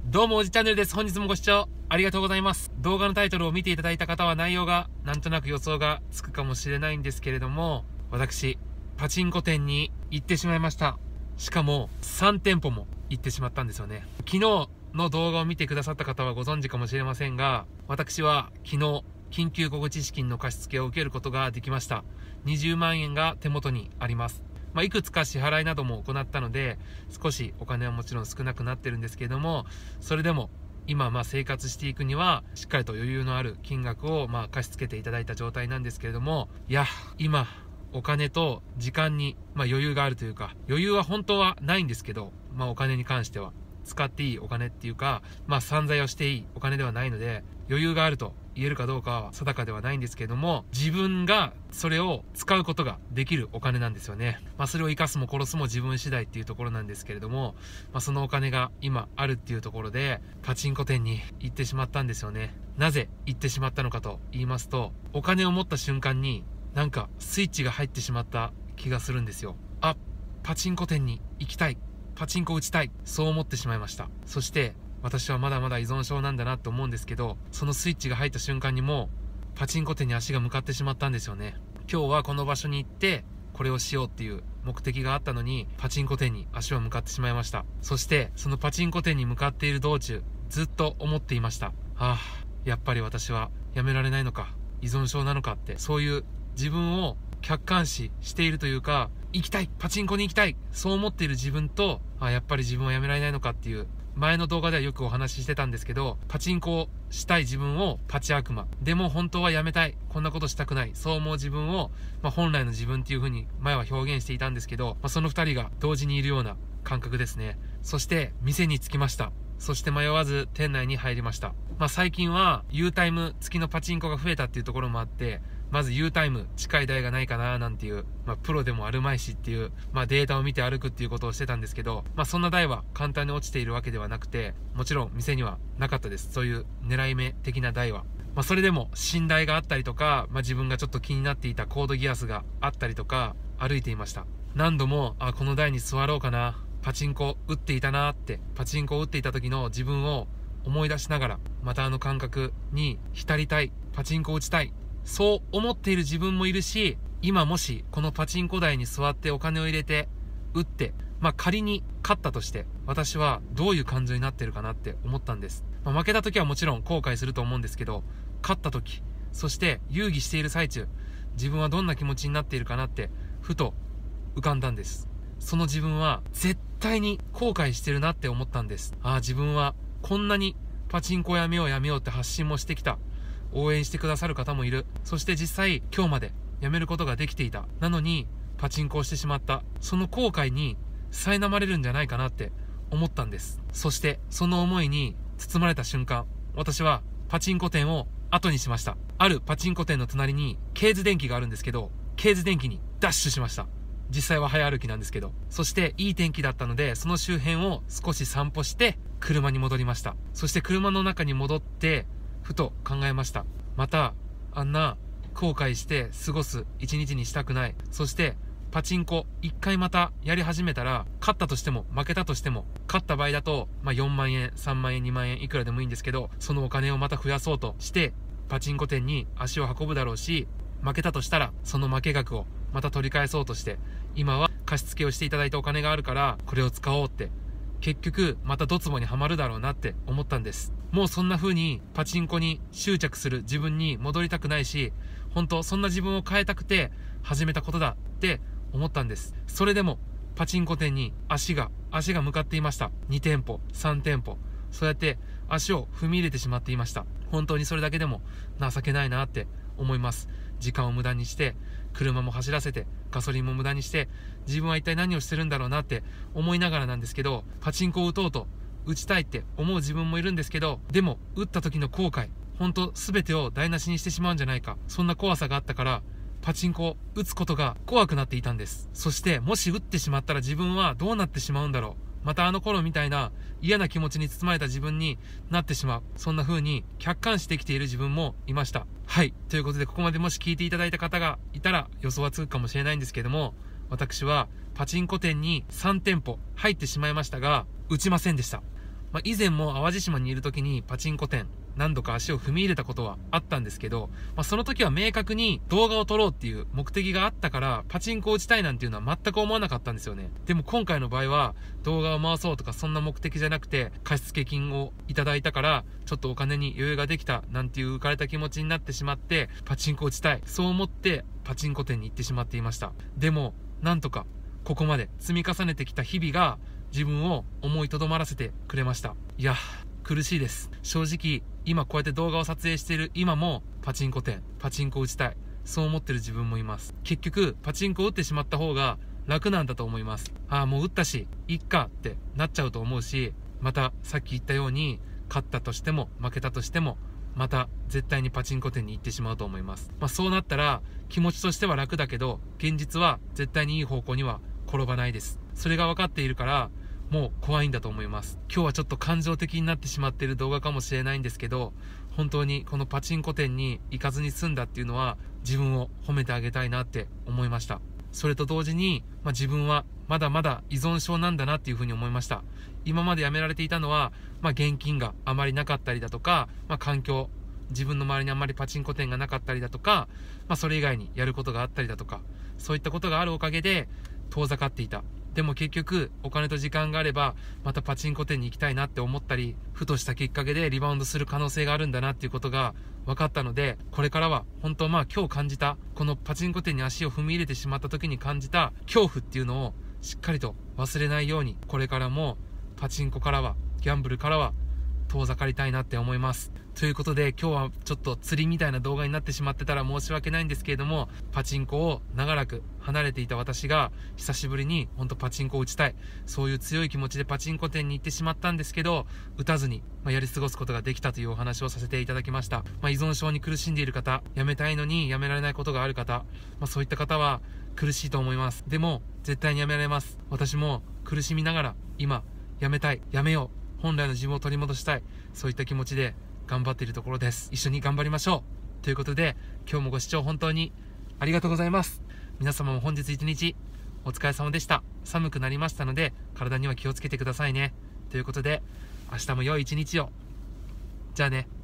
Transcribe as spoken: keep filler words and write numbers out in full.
どうもおじチャンネルです。本日もご視聴ありがとうございます。動画のタイトルを見ていただいた方は内容がなんとなく予想がつくかもしれないんですけれども、私パチンコ店に行ってしまいました。しかもさん店舗も行ってしまったんですよね。昨日の動画を見てくださった方はご存知かもしれませんが、私は昨日緊急小口資金の貸し付けを受けることができました。にじゅうまんえんが手元にあります。まあ、いくつか支払いなども行ったので、少しお金はもちろん少なくなってるんですけれども、それでも今まあ生活していくにはしっかりと余裕のある金額をまあ貸し付けていただいた状態なんですけれども、いや今お金と時間にまあ余裕があるというか、余裕は本当はないんですけど、まあお金に関しては使っていいお金っていうか、まあ散財をしていいお金ではないので、余裕があると言えるかどうかは定かではないんですけれども、自分がそれを使うことができるお金なんですよね。まあそれを生かすも殺すも自分次第っていうところなんですけれども、まあそのお金が今あるっていうところでパチンコ店に行ってしまったんですよね。なぜ行ってしまったのかと言いますと、お金を持った瞬間になんかスイッチが入ってしまった気がするんですよ。あ、パチンコ店に行きたい、パチンコ打ちたい、そう思ってしまいました。そして私はまだまだ依存症なんだなと思うんですけど、そのスイッチが入った瞬間にもうパチンコ店に足が向かってしまったんですよね。今日はこの場所に行ってこれをしようっていう目的があったのに、パチンコ店に足は向かってしまいました。そしてそのパチンコ店に向かっている道中、ずっと思っていました。ああ、やっぱり私はやめられないのか、依存症なのかって、そういう自分を客観視しているというか、行きたい、パチンコに行きたい、そう思っている自分と、あ、やっぱり自分はやめられないのかっていう、前の動画ではよくお話ししてたんですけど、パチンコをしたい自分をパチ悪魔、でも本当はやめたい、こんなことしたくない、そう思う自分を、まあ、本来の自分っていう風に前は表現していたんですけど、まあ、その二人が同時にいるような感覚ですね。そして店に着きました。そして迷わず店内に入りました。まあ最近は U タイム付きのパチンコが増えたっていうところもあって、まず U タイム近い台がないかななんていう、まあプロでもあるまいしっていう、まあデータを見て歩くっていうことをしてたんですけど、まあそんな台は簡単に落ちているわけではなくて、もちろん店にはなかったです。そういう狙い目的な台は。まあそれでも新台があったりとか、まあ自分がちょっと気になっていたコードギアスがあったりとか、歩いていました。何度も、あ、この台に座ろうかな、パチンコ打っていたなーって、パチンコを打っていた時の自分を思い出しながら、またあの感覚に浸りたい、パチンコ打ちたい、そう思っている自分もいるし、今もしこのパチンコ台に座ってお金を入れて打って、まあ仮に勝ったとして、私はどういう感情になってるかなって思ったんです。まあ、負けた時はもちろん後悔すると思うんですけど、勝った時、そして遊戯している最中、自分はどんな気持ちになっているかなってふと浮かんだんです。その自分は絶対に後悔してるなって思ったんです。ああ、自分はこんなにパチンコやめようやめようって発信もしてきた。応援してくださる方もいる。そして実際今日までやめることができていた。なのにパチンコをしてしまった。その後悔に苛まれるんじゃないかなって思ったんです。そしてその思いに包まれた瞬間、私はパチンコ店を後にしました。あるパチンコ店の隣にケーズ電機があるんですけど、ケーズ電機にダッシュしました。実際は早歩きなんですけど、そしていい天気だったので、その周辺を少し散歩して車に戻りました。そして車の中に戻ってふと考えました。またあんな後悔して過ごす一日にしたくない。そしてパチンコ一回またやり始めたら、勝ったとしても負けたとしても、勝った場合だと、まあ、よんまんえんさんまんえんにまんえんいくらでもいいんですけど、そのお金をまた増やそうとしてパチンコ店に足を運ぶだろうし、負けたとしたらその負け額をまた取り返そうとして、今は貸し付けをしていただいたお金があるからこれを使おうって、結局またドツボにはまるだろうなって思ったんです。もうそんな風にパチンコに執着する自分に戻りたくないし、本当そんな自分を変えたくて始めたことだって思ったんです。それでもパチンコ店に足が足が向かっていました。に店舗さん店舗、そうやって足を踏み入れてしまっていました。本当にそれだけでも情けないなって思います。時間を無駄にして、車も走らせて、ガソリンも無駄にして、自分は一体何をしてるんだろうなって思いながらなんですけど、パチンコを打とうと、打ちたいって思う自分もいるんですけど、でも打った時の後悔、本当全てを台無しにしてしまうんじゃないか、そんな怖さがあったから、パチンコを打つことが怖くなっていたんです。そしてもし打ってしまったら自分はどうなってしまうんだろう、またあの頃みたいな嫌な気持ちに包まれた自分になってしまう、そんな風に客観視できている自分もいました。はい、ということでここまでもし聞いていただいた方がいたら予想はつくかもしれないんですけども、私はパチンコ店にさん店舗入ってしまいましたが、打ちませんでした。 まあ、以前も淡路島にいる時にパチンコ店何度か足を踏み入れたことはあったんですけど、まあ、その時は明確に動画を撮ろうっていう目的があったからパチンコを打ちたいなんていうのは全く思わなかったんですよね。でも今回の場合は動画を回そうとかそんな目的じゃなくて、貸付金をいただいたからちょっとお金に余裕ができたなんていう浮かれた気持ちになってしまって、パチンコを打ちたい、そう思ってパチンコ店に行ってしまっていました。でもなんとかここまで積み重ねてきた日々が自分を思いとどまらせてくれました。いや苦しいです。正直今こうやって動画を撮影している今もパチンコ店パチンコを打ちたい、そう思ってる自分もいます。結局パチンコを打ってしまった方が楽なんだと思います。ああもう打ったしいっかってなっちゃうと思うし、またさっき言ったように勝ったとしても負けたとしてもまた絶対にパチンコ店に行ってしまうと思います。まあそうなったら気持ちとしては楽だけど現実は絶対にいい方向には転ばないです。それが分かっているからもう怖いんだと思います。今日はちょっと感情的になってしまっている動画かもしれないんですけど、本当にこのパチンコ店に行かずに済んだっていうのは自分を褒めてあげたいなって思いました。それと同時に、まあ、自分はまだまだ依存症なんだなっていうふうに思いました。今までやめられていたのは、まあ、現金があまりなかったりだとか、まあ、環境、自分の周りにあまりパチンコ店がなかったりだとか、まあ、それ以外にやることがあったりだとか、そういったことがあるおかげで遠ざかっていた。でも結局お金と時間があればまたパチンコ店に行きたいなって思ったり、ふとしたきっかけでリバウンドする可能性があるんだなっていうことが分かったので、これからは本当まあ今日感じたこのパチンコ店に足を踏み入れてしまった時に感じた恐怖っていうのをしっかりと忘れないように、これからもパチンコからはギャンブルからは遠ざかりたいなって思います。ということで今日はちょっと釣りみたいな動画になってしまってたら申し訳ないんですけれども、パチンコを長らく離れていた私が久しぶりに本当パチンコを打ちたい、そういう強い気持ちでパチンコ店に行ってしまったんですけど、打たずに、まあ、やり過ごすことができたというお話をさせていただきました。まあ、依存症に苦しんでいる方、やめたいのにやめられないことがある方、まあ、そういった方は苦しいと思います。でも絶対にやめられます。私も苦しみながら今やめたい、やめよう、本来の自分を取り戻したい、そういった気持ちで頑張っているところです。一緒に頑張りましょうということで、今日もご視聴本当にありがとうございます。皆様も本日一日お疲れ様でした。寒くなりましたので体には気をつけてくださいね。ということで明日も良い一日を。じゃあね。